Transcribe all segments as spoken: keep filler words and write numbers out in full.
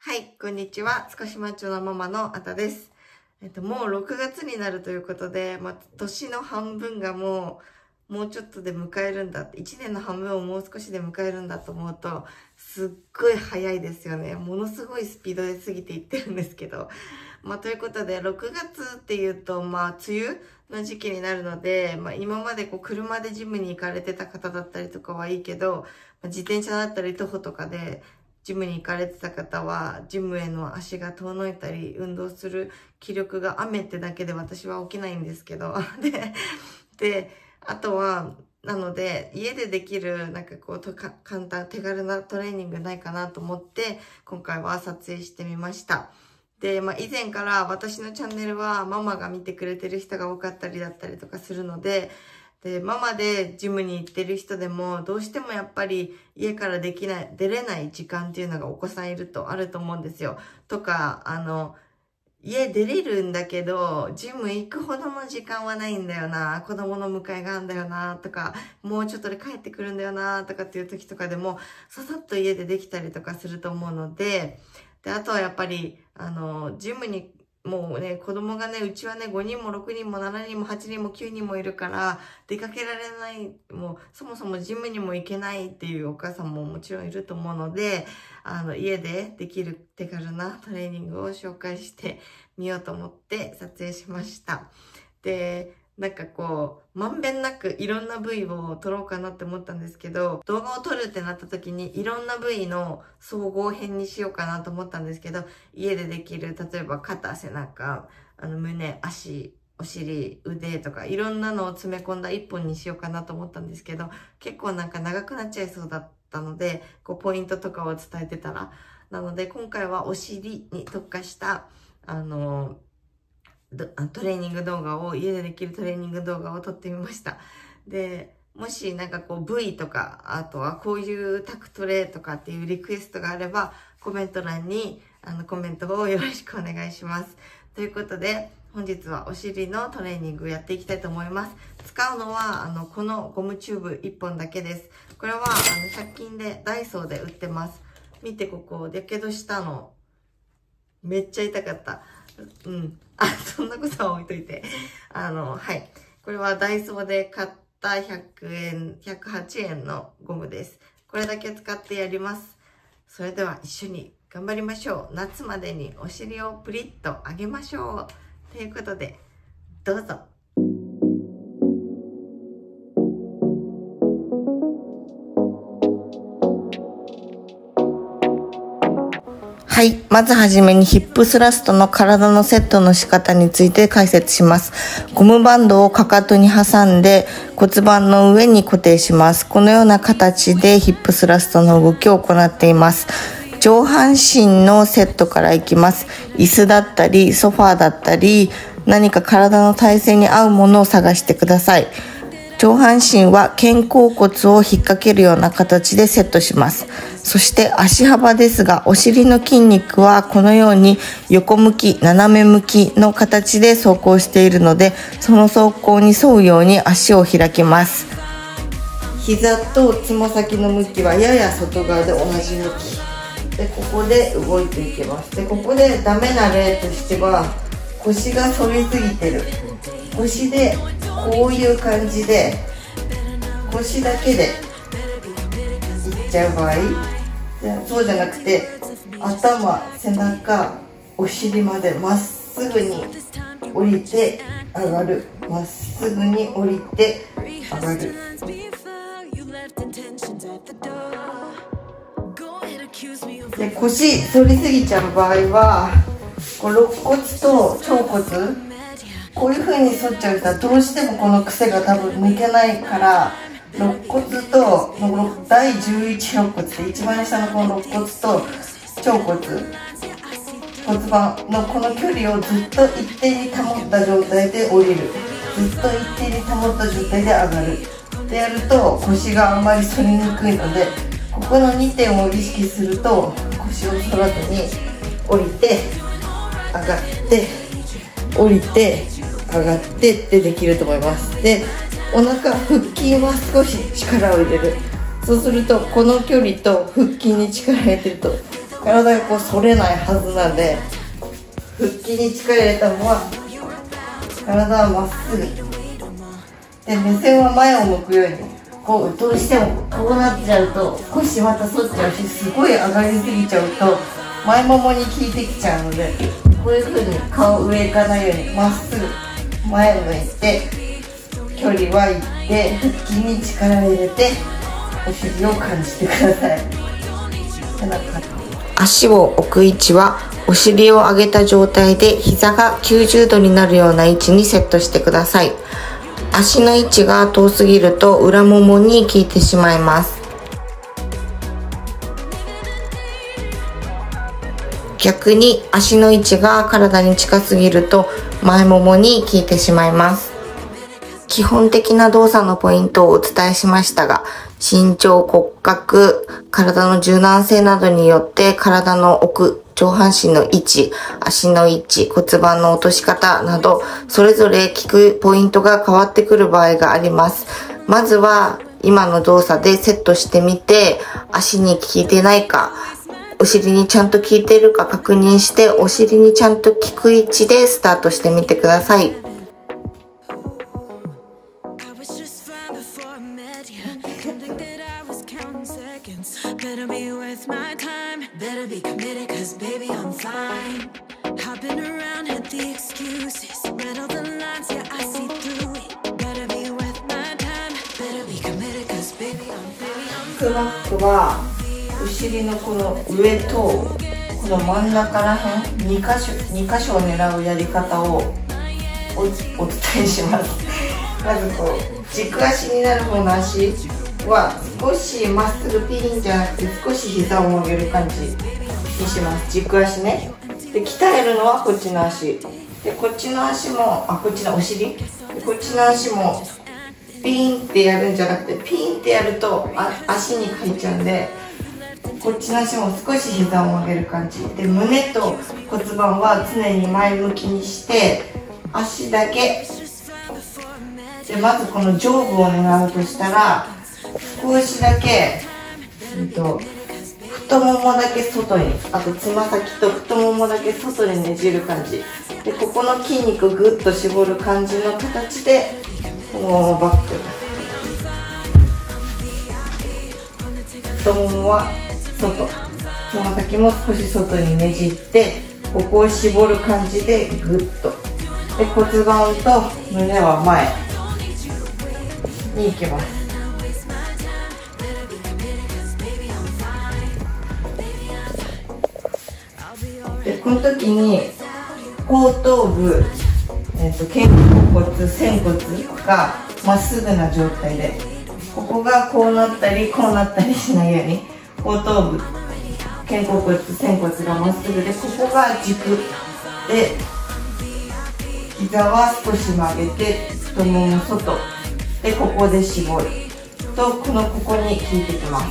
はい、こんにちは。少しマッチョなママのあたです。えっと、もうろくがつになるということで、まあ、年の半分がもう、もうちょっとで迎えるんだって、いちねんの半分をもう少しで迎えるんだと思うと、すっごい早いですよね。ものすごいスピードで過ぎていってるんですけど。まあ、ということで、ろくがつっていうと、まあ、梅雨の時期になるので、まあ、今までこう、車でジムに行かれてた方だったりとかはいいけど、まあ、自転車だったり徒歩とかで、ジムに行かれてた方は、ジムへの足が遠のいたり、運動する気力が雨ってだけで私は起きないんですけど。で、で、あとは、なので、家でできる、なんかこう、とか簡単、手軽なトレーニングないかなと思って、今回は撮影してみました。で、まあ以前から私のチャンネルはママが見てくれてる人が多かったりだったりとかするので、で、ママでジムに行ってる人でも、どうしてもやっぱり家からできない、出れない時間っていうのがお子さんいるとあると思うんですよ。とか、あの、家出れるんだけど、ジム行くほどの時間はないんだよな、子供の迎えがあるんだよな、とか、もうちょっとで帰ってくるんだよな、とかっていう時とかでも、ささっと家でできたりとかすると思うので、で、あとはやっぱり、あの、ジムにもうね、子供がね、うちはね、ごにんもろくにんもしちにんもはちにんもきゅうにんもいるから、出かけられない、もう、そもそもジムにも行けないっていうお母さんももちろんいると思うので、あの、家でできる手軽なトレーニングを紹介してみようと思って撮影しました。で、なんかこう、まんべんなくいろんな部位を撮ろうかなって思ったんですけど、動画を撮るってなった時にいろんな部位の総合編にしようかなと思ったんですけど、家でできる、例えば肩、背中、あの胸、足、お尻、腕とかいろんなのを詰め込んだ一本にしようかなと思ったんですけど、結構なんか長くなっちゃいそうだったので、こうポイントとかを伝えてたら、なので今回はお尻に特化した、あの、トレーニング動画を、家でできるトレーニング動画を撮ってみました。で、もしなんかこう ブイ とか、あとはこういうタクトレとかっていうリクエストがあれば、コメント欄にあのコメントをよろしくお願いします。ということで、本日はお尻のトレーニングをやっていきたいと思います。使うのは、あの、このゴムチューブいっぽんだけです。これは、あの、ひゃく均で、ダイソーで売ってます。見て、ここ、やけどしたの。めっちゃ痛かった。うん。あ、そんなことは置いといて。あの、はい。これはダイソーで買ったひゃくえん、ひゃくはちえんのゴムです。これだけ使ってやります。それでは一緒に頑張りましょう。夏までにお尻をプリッと上げましょう。ということで、どうぞ。はい。まずはじめにヒップスラストの体のセットの仕方について解説します。ゴムバンドをかかとに挟んで骨盤の上に固定します。このような形でヒップスラストの動きを行っています。上半身のセットからいきます。椅子だったりソファーだったり何か体の体勢に合うものを探してください。上半身は肩甲骨を引っ掛けるような形でセットします。そして足幅ですが、お尻の筋肉はこのように横向き、斜め向きの形で走行しているので、その走行に沿うように足を開きます。膝とつま先の向きはやや外側で同じ向き。で、ここで動いていきます。で、ここでダメな例としては、腰が反りすぎてる。腰でこういう感じで腰だけでいっちゃう場合、そうじゃなくて頭、背中、お尻までまっすぐに降りて上がる、まっすぐに降りて上がる。で、腰反りすぎちゃう場合はこう肋骨と腸骨、こういう風に反っちゃう人はどうしてもこの癖が多分抜けないから、肋骨とだいじゅういち肋骨で一番下のこの肋骨と腸骨、骨盤のこの距離をずっと一定に保った状態で降りる、ずっと一定に保った状態で上がるでやると腰があんまり反りにくいので、ここのにてんを意識すると腰を反らずに降りて上がって降りて上がってってできると思います。で、お腹、腹筋は少し力を入れる。そうするとこの距離と腹筋に力を入れてると体がこう反れないはずなんで、腹筋に力入れたまま体はまっすぐで、目線は前を向くように、こうどうしてもこうなっちゃうと腰また反っちゃうし、すごい上がりすぎちゃうと前ももに効いてきちゃうので、こういう風に顔上行かないようにまっすぐ前向いて、距離は行って腹筋に力を入れてお尻を感じてください。 足を置く位置はお尻を上げた状態で膝がきゅうじゅうどになるような位置にセットしてください。足の位置が遠すぎると裏ももに効いてしまいます。逆に足の位置が体に近すぎると前ももに効いてしまいます。基本的な動作のポイントをお伝えしましたが、身長、骨格、体の柔軟性などによって体の奥、上半身の位置、足の位置、骨盤の落とし方など、それぞれ効くポイントが変わってくる場合があります。まずは今の動作でセットしてみて、足に効いてないか、お尻にちゃんと効いているか確認して、お尻にちゃんと効く位置でスタートしてみてください。 フックバックはお尻のこの上とこの真ん中らへんにかしょにかしょを狙うやり方をお、お伝えします。まずこう軸足になる方の足は少しまっすぐピンじゃなくて少し膝を曲げる感じにします。軸足ね。で鍛えるのはこっちの足で、こっちの足もあこっちのお尻で、こっちの足もピンってやるんじゃなくて、ピンってやるとあ足に入っちゃうんで、こっちの足も少し膝を曲げる感じで、胸と骨盤は常に前向きにして、足だけで、まずこの上部を狙うとしたら、少しだけ、うんと、太ももだけ外に、あとつま先と太ももだけ外にねじる感じで、ここの筋肉をグッと絞る感じの形でこのままバック、太ももは外、つま先も少し外にねじって、ここを絞る感じでグッとで、骨盤と胸は前に行きます。でこの時に後頭部、えー、と肩甲骨、仙骨がまっすぐな状態で、ここがこうなったりこうなったりしないように、後頭部、肩甲骨、仙骨がまっすぐで、ここが軸で、膝は少し曲げて太もも外で、ここで絞るとこのここに効いてきます。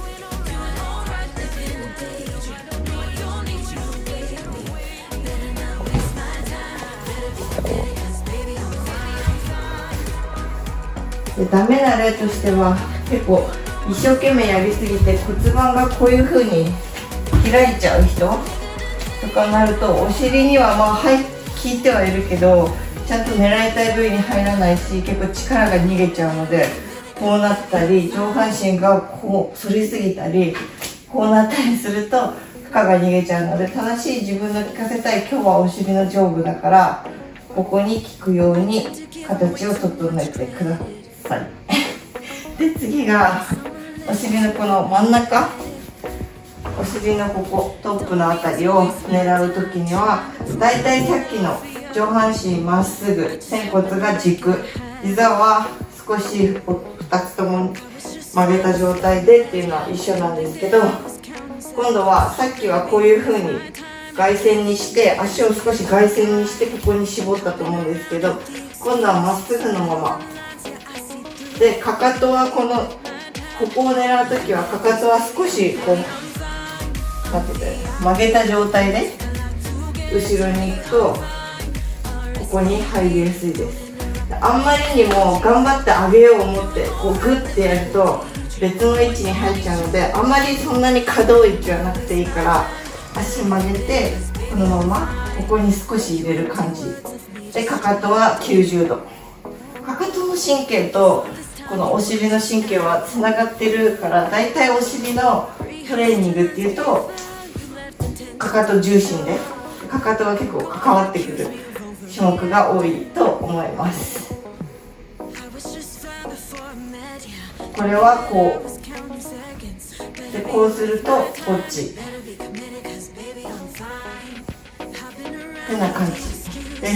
でダメな例としては、結構一生懸命やりすぎて骨盤がこういう風に開いちゃう人とかになると、お尻にはまあ入効いてはいるけどちゃんと狙いたい部位に入らないし、結構力が逃げちゃうので、こうなったり上半身がこう反りすぎたりこうなったりすると負荷が逃げちゃうので、正しい自分の効かせたい、今日はお尻の上部だからここに効くように形を整えてください。で次がお尻のこの真ん中、お尻のここトップのあたりを狙う時には、だいたいさっきの上半身まっすぐ、仙骨が軸、膝は少しふたつとも曲げた状態でっていうのは一緒なんですけど、今度はさっきはこういう風に外旋にして、足を少し外旋にしてここに絞ったと思うんですけど、今度はまっすぐのままで、かかとはこのここを狙う時はかかとは少しこう待ってて曲げた状態で後ろに行くとここに入りやすいです。あんまりにも頑張って上げよう思ってこうグッてやると別の位置に入っちゃうので、あんまりそんなに可動域はなくていいから、足曲げてこのままここに少し入れる感じで、かかとはきゅうじゅうど。かかとの神経とこのお尻の神経はつながってるから、だいたいお尻のトレーニングっていうとかかと重心で、かかとが結構関わってくる種目が多いと思います。これはこうで、こうするとこっちこんな感じです。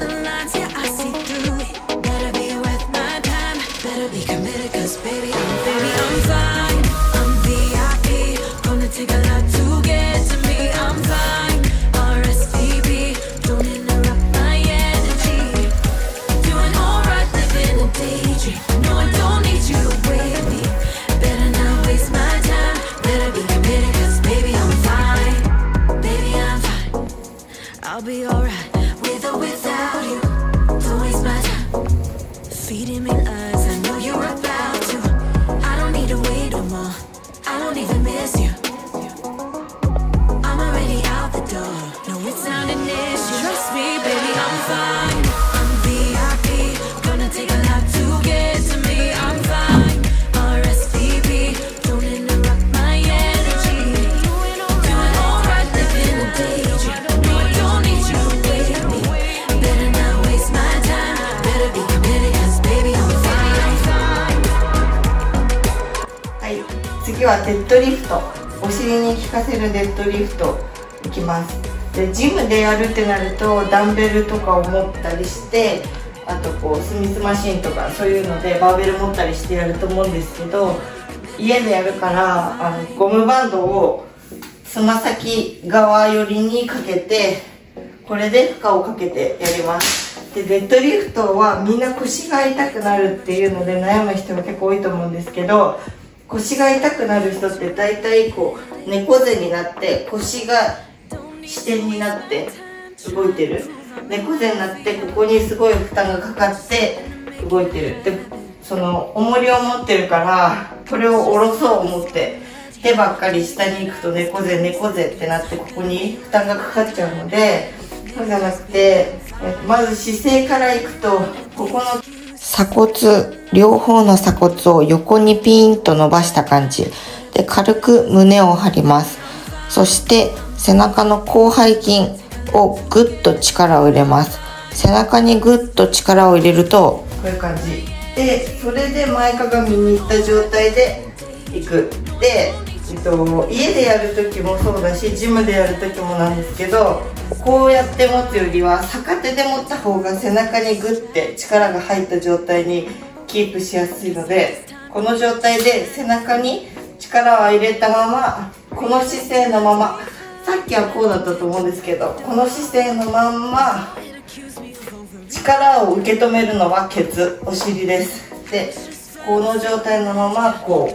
次はデッドリフト、お尻に効かせるデッドリフトいきます。でジムでやるってなるとダンベルとかを持ったりして、あとこうスミスマシンとかそういうのでバーベル持ったりしてやると思うんですけど、家でやるからあのゴムバンドをつま先側寄りにかけて、これで負荷をかけてやります。でデッドリフトはみんな腰が痛くなるっていうので悩む人が結構多いと思うんですけど、腰が痛くなる人って大体こう猫背になって腰が支点になって動いてる、猫背になってここにすごい負担がかかって動いてる。でその重りを持ってるからこれを下ろそう思って手ばっかり下に行くと猫背猫背ってなってここに負担がかかっちゃうので、そうじゃなくてまず姿勢からいくと、ここの鎖骨、両方の鎖骨を横にピーンと伸ばした感じで軽く胸を張ります。そして背中の広背筋をぐっと力を入れます。背中にぐっと力を入れるとこういう感じで、それで前かがみに行った状態でいく。で、えっと、家でやる時もそうだしジムでやる時もなんですけど、こうやって持つよりは逆手で持った方が背中にグッて力が入った状態にキープしやすいので、この状態で背中に力を入れたまま、この姿勢のまま、さっきはこうだったと思うんですけど、この姿勢のまんま力を受け止めるのはケツ、お尻です。でこの状態のままこ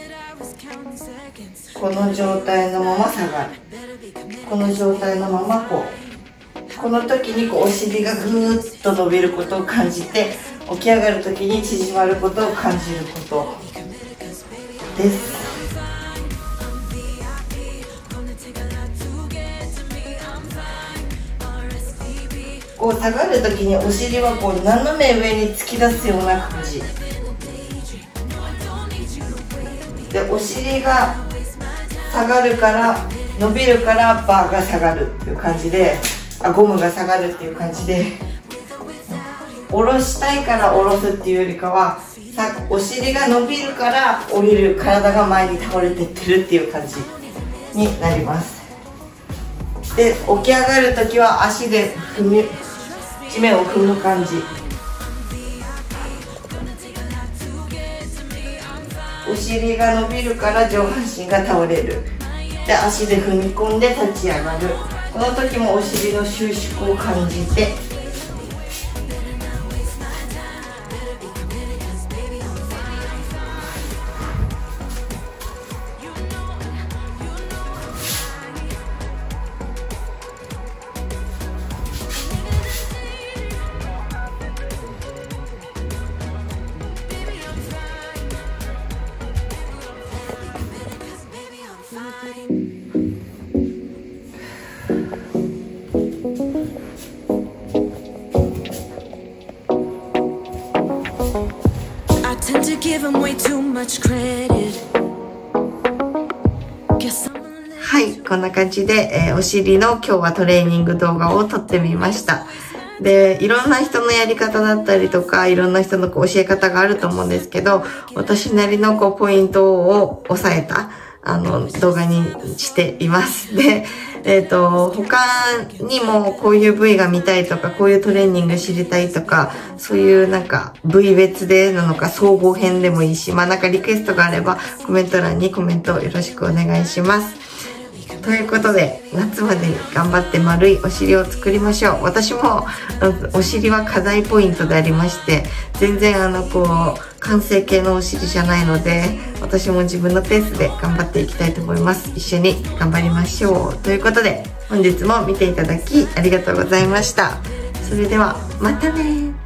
う、この状態のまま下がる、この状態のままこう、この時にこうお尻がぐーっと伸びることを感じて、起き上がる時に縮まることを感じることです。こう下がる時にお尻はこう斜め上に突き出すような感じで、お尻が下がるから伸びるからバーが下がるっていう感じで、あゴムが下がるっていう感じで、下ろしたいから下ろすっていうよりかは、さお尻が伸びるから降りる、体が前に倒れてってるっていう感じになります。で起き上がる時は足で踏み地面を踏む感じ、お尻が伸びるから上半身が倒れる。で足で踏み込んで立ち上がる。この時もお尻の収縮を感じて、 はい、こんな感じで、えー、お尻の今日はトレーニング動画を撮ってみました。で、いろんな人のやり方だったりとか、いろんな人のこう教え方があると思うんですけど、私なりのこうポイントを押さえたあの動画にしています。で、えっと、他にもこういう部位が見たいとか、こういうトレーニング知りたいとか、そういうなんか部位別でなのか総合編でもいいし、まあなんかリクエストがあればコメント欄にコメントよろしくお願いします。ということで、夏までに頑張って丸いお尻を作りましょう。私もお尻は課題ポイントでありまして、全然あのこう完成形のお尻じゃないので、私も自分のペースで頑張っていきたいと思います。一緒に頑張りましょう。ということで、本日も見ていただきありがとうございました。それではまたね。